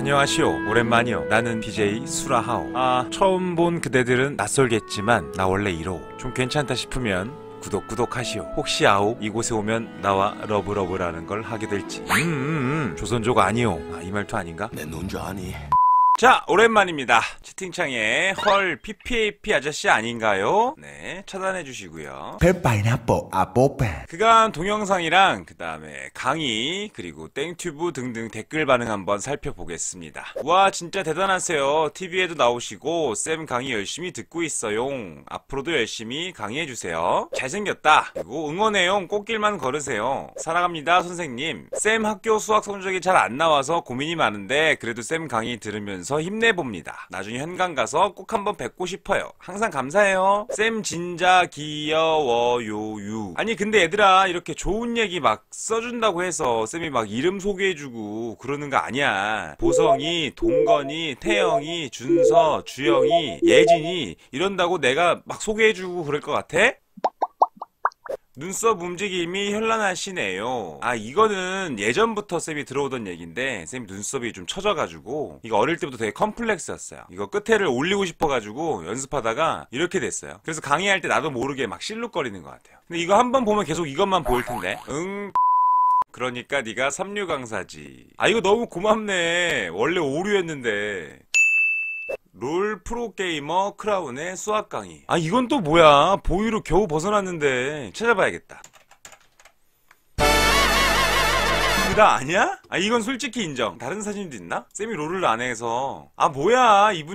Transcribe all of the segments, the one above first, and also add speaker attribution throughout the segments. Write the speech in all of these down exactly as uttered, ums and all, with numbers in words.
Speaker 1: 안녕하시오. 오랜만이요. 나는 비제이 수라하오. 아, 처음 본 그대들은 낯설겠지만 나 원래 이러오. 좀 괜찮다 싶으면 구독 구독하시오. 혹시 아오 이곳에 오면 나와 러브러브라는 걸 하게 될지. 음음음 음, 음. 조선족 아니오. 아, 이 말투 아닌가?
Speaker 2: 내 눈 줄 아니?
Speaker 1: 자, 오랜만입니다. 채팅창에 헐 피피에이피 아저씨 아닌가요? 네, 차단해 주시고요.
Speaker 2: 페파이나뽀 아뽀페.
Speaker 1: 그간 동영상이랑 그 다음에 강의 그리고 땡튜브 등등 댓글 반응 한번 살펴보겠습니다. 와, 진짜 대단하세요. 티비에도 나오시고 쌤 강의 열심히 듣고 있어요. 앞으로도 열심히 강의해주세요. 잘생겼다. 그리고 응원해요. 꽃길만 걸으세요. 사랑합니다 선생님. 쌤 학교 수학 성적이 잘 안 나와서 고민이 많은데 그래도 쌤 강의 들으면서 힘내봅니다. 나중에 현강 가서 꼭 한번 뵙고 싶어요. 항상 감사해요. 쌤 진짜 귀여워요 유. 아니 근데 얘들아, 이렇게 좋은 얘기 막 써준다고 해서 쌤이 막 이름 소개해주고 그러는 거 아니야. 보성이, 동건이, 태영이, 준서, 주영이, 예진이 이런다고 내가 막 소개해주고 그럴 것 같아? 눈썹 움직임이 현란하시네요. 아, 이거는 예전부터 쌤이 들어오던 얘기인데 쌤이 눈썹이 좀 처져가지고 이거 어릴 때부터 되게 컴플렉스였어요. 이거 끝에를 올리고 싶어가지고 연습하다가 이렇게 됐어요. 그래서 강의할 때 나도 모르게 막 실룩거리는 것 같아요. 근데 이거 한번 보면 계속 이것만 보일 텐데. 응. 그러니까 네가 삼류 강사지. 아, 이거 너무 고맙네. 원래 오류였는데. 롤 프로게이머 크라운의 수학 강의. 아, 이건 또 뭐야? 보이로 겨우 벗어났는데 찾아봐야겠다. 그다 아니야? 아, 이건 솔직히 인정. 다른 사진도 있나? 쌤이 롤을 안 해서. 아, 뭐야, 이분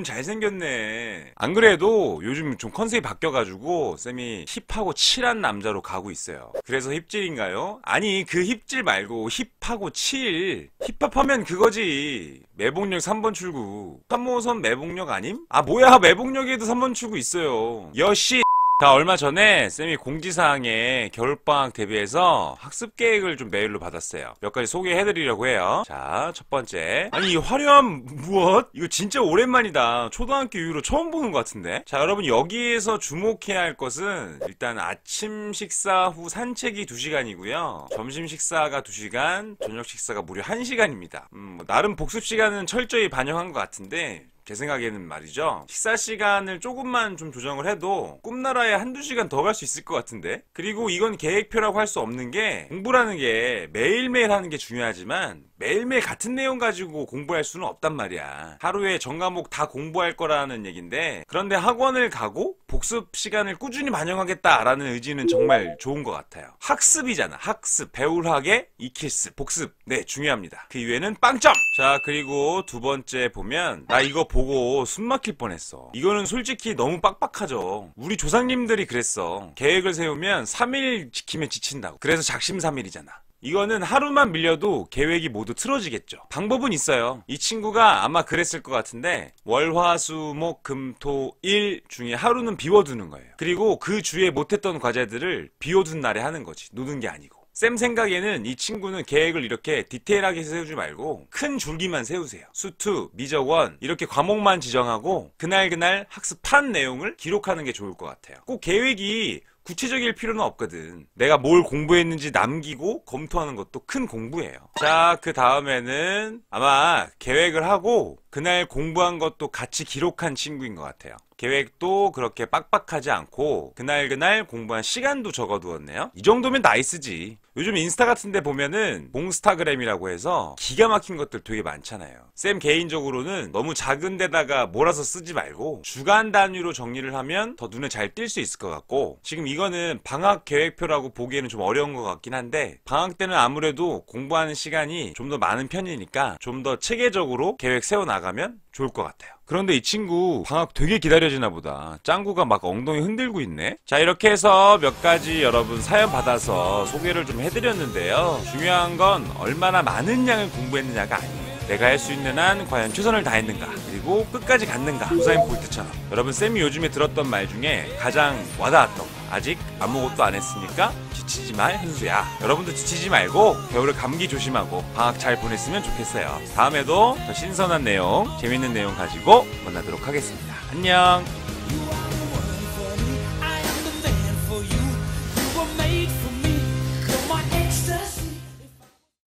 Speaker 1: 잘생겼네. 안 그래도 요즘 좀 컨셉이 바뀌어가지고 쌤이 힙하고 칠한 남자로 가고 있어요. 그래서 힙질인가요? 아니, 그 힙질 말고 힙하고 칠. 힙합하면 그거지. 매복역 삼 번 출구. 삼 호선 매복역 아님? 아, 뭐야, 매복역에도 삼 번 출구 있어요. 여씨. 자, 얼마 전에 쌤이 공지사항에 겨울방학 대비해서 학습 계획을 좀 메일로 받았어요. 몇 가지 소개해드리려고 해요. 자, 첫 번째. 아니, 이 화려한 무엇? 이거 진짜 오랜만이다. 초등학교 이후로 처음 보는 것 같은데? 자, 여러분, 여기에서 주목해야 할 것은 일단 아침 식사 후 산책이 두 시간이고요. 점심 식사가 두 시간, 저녁 식사가 무려 한 시간입니다. 음, 뭐 나름 복습 시간은 철저히 반영한 것 같은데 제 생각에는 말이죠, 식사 시간을 조금만 좀 조정을 해도 꿈나라에 한두 시간 더 갈 수 있을 것 같은데. 그리고 이건 계획표라고 할 수 없는 게, 공부라는 게 매일매일 하는 게 중요하지만 매일매일 같은 내용 가지고 공부할 수는 없단 말이야. 하루에 전 과목 다 공부할 거라는 얘긴데, 그런데 학원을 가고 복습 시간을 꾸준히 반영하겠다라는 의지는 정말 좋은 것 같아요. 학습이잖아. 학습. 배울 학에 익힐습. 복습. 네, 중요합니다. 그 이외에는 빵점! 자, 그리고 두 번째 보면, 나 이거 보고 숨 막힐 뻔했어. 이거는 솔직히 너무 빡빡하죠. 우리 조상님들이 그랬어. 계획을 세우면 삼 일 지키면 지친다고. 그래서 작심삼일이잖아. 이거는 하루만 밀려도 계획이 모두 틀어지겠죠. 방법은 있어요. 이 친구가 아마 그랬을 것 같은데 월, 화, 수, 목, 금, 토, 일 중에 하루는 비워두는 거예요. 그리고 그 주에 못했던 과제들을 비워둔 날에 하는 거지. 노는 게 아니고. 쌤 생각에는 이 친구는 계획을 이렇게 디테일하게 세우지 말고 큰 줄기만 세우세요. 수투, 미적원 이렇게 과목만 지정하고 그날그날 학습한 내용을 기록하는 게 좋을 것 같아요. 꼭 계획이 구체적일 필요는 없거든. 내가 뭘 공부했는지 남기고 검토하는 것도 큰 공부예요. 자, 그 다음에는 아마 계획을 하고 그날 공부한 것도 같이 기록한 친구인 것 같아요. 계획도 그렇게 빡빡하지 않고 그날그날 공부한 시간도 적어두었네요. 이 정도면 나이스지. 요즘 인스타 같은 데 보면은 봉스타그램이라고 해서 기가 막힌 것들 되게 많잖아요. 쌤 개인적으로는 너무 작은 데다가 몰아서 쓰지 말고 주간 단위로 정리를 하면 더 눈에 잘 띌 수 있을 것 같고, 지금 이거는 방학 계획표라고 보기에는 좀 어려운 것 같긴 한데 방학 때는 아무래도 공부하는 시간이 좀 더 많은 편이니까 좀 더 체계적으로 계획 세워나가면 좋을 것 같아요. 그런데 이 친구 방학 되게 기다려지나 보다. 짱구가 막 엉덩이 흔들고 있네. 자, 이렇게 해서 몇 가지 여러분 사연 받아서 소개를 좀 해드렸는데요. 중요한 건 얼마나 많은 양을 공부했느냐가 아니에요. 내가 할 수 있는 한 과연 최선을 다했는가, 그리고 끝까지 갔는가. 우사인 볼트처럼. 여러분, 쌤이 요즘에 들었던 말 중에 가장 와닿았던 거, 아직 아무것도 안 했으니까 지치지 마 현수야. 여러분도 지치지 말고 겨울에 감기 조심하고 방학 잘 보냈으면 좋겠어요. 다음에도 더 신선한 내용, 재밌는 내용 가지고 만나도록 하겠습니다. 안녕.